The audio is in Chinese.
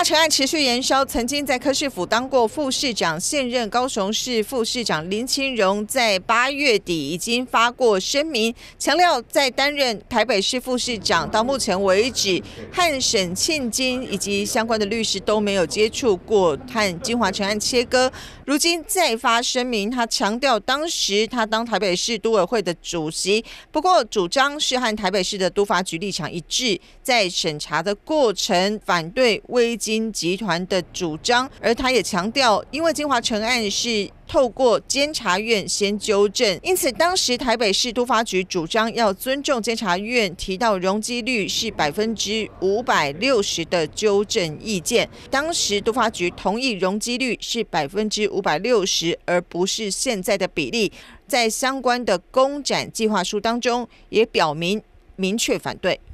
华城案持续延烧，曾经在柯市府当过副市长、现任高雄市副市长林清荣，在8月底已经发过声明，强调在担任台北市副市长到目前为止，和沈庆金以及相关的律师都没有接触过，和金华城案切割。如今再发声明，他强调当时他当台北市都委会的主席，不过主张是和台北市的都发局立场一致，在审查的过程反对威金集团的主张，而他也强调，因为金华城案是透过监察院先纠正，因此当时台北市都发局主张要尊重监察院提到容积率是560%的纠正意见，当时都发局同意容积率是560%，而不是现在的比例，在相关的公展计划书当中也表明明确反对。